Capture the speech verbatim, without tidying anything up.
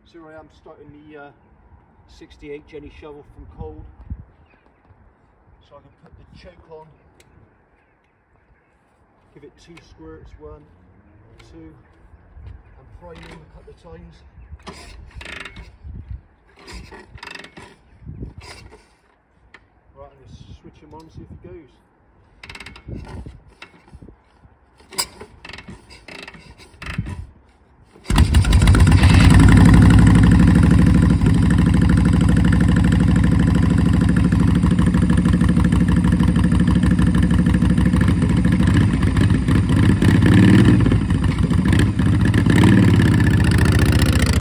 So here I am starting the uh, sixty-eight Jenny shovel from cold. So I can put the choke on, give it two squirts, one, two, and prime him a couple of times. Right, I'm going to switch him on, see if it goes.